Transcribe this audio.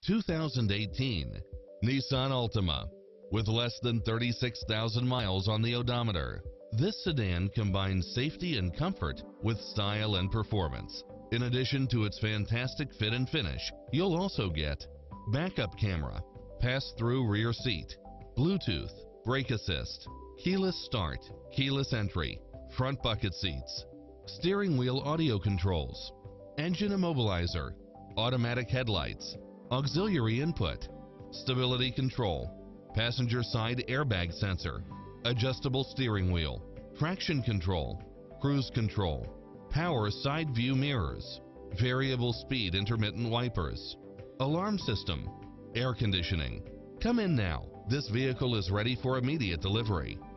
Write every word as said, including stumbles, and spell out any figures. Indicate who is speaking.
Speaker 1: two thousand eighteen Nissan Altima. With less than thirty-six thousand miles on the odometer, this sedan combines safety and comfort with style and performance. In addition to its fantastic fit and finish, you'll also get backup camera, pass-through rear seat, Bluetooth, brake assist, keyless start, keyless entry, front bucket seats, steering wheel audio controls, engine immobilizer, automatic headlights, auxiliary input, stability control, passenger side airbag sensor, adjustable steering wheel, traction control, cruise control, power side view mirrors, variable speed intermittent wipers, alarm system, air conditioning. Come in now. This vehicle is ready for immediate delivery.